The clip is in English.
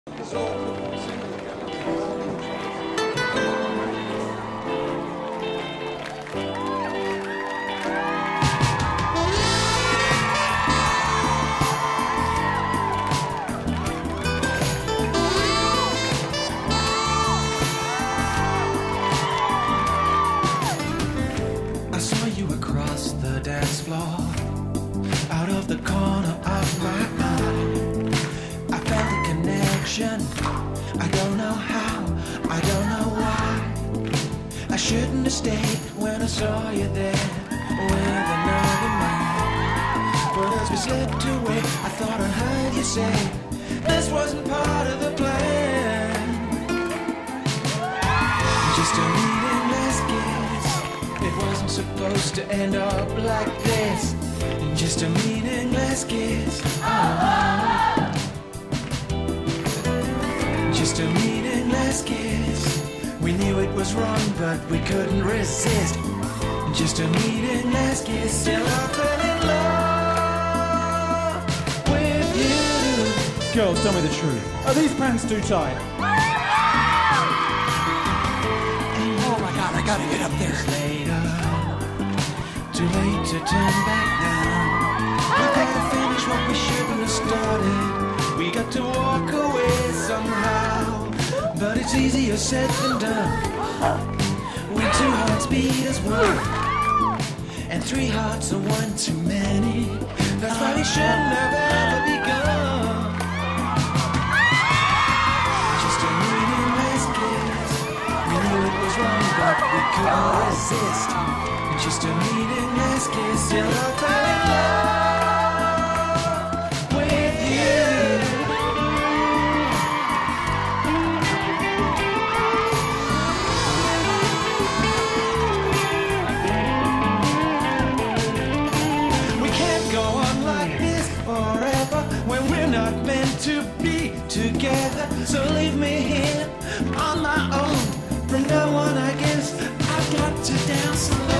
I saw you across the dance floor, out of the corner of my eye. I felt a connection, I don't know how, I don't know why. I shouldn't have stayed when I saw you there with another man. But as we slipped away, I thought I heard you say this wasn't part of the plan. Just a meaningless kiss, it wasn't supposed to end up like this. Just a meaningless kiss. Oh. Just a meaningless kiss. We knew it was wrong, but we couldn't resist. Just a meaningless kiss. Still I fell in love with you. Girls, tell me the truth. Are these pants too tight? Oh my God, I gotta get up there. Later, too late to turn back now. We gotta finish what we shouldn't have started. We got to walk away somehow, but it's easier said than done. When two hearts beat as one, and three hearts are one too many. That's why we shouldn't have ever begun. Just a meaningless kiss. We knew it was wrong, but we couldn't resist. Just a meaningless kiss till I fell in love with you. We can't go on like this forever when we're not meant to be together. So leave me here on my own. From now on, I guess I've got to dance alone.